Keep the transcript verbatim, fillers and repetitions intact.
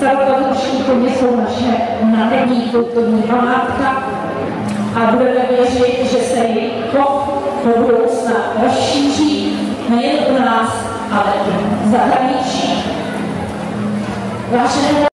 Staropaduční koně jsou naše nádherní kulturní památka a budeme věřit, že se jejich chod do budoucna rozšíří nejen u nás, ale i v zahraničí. Vážené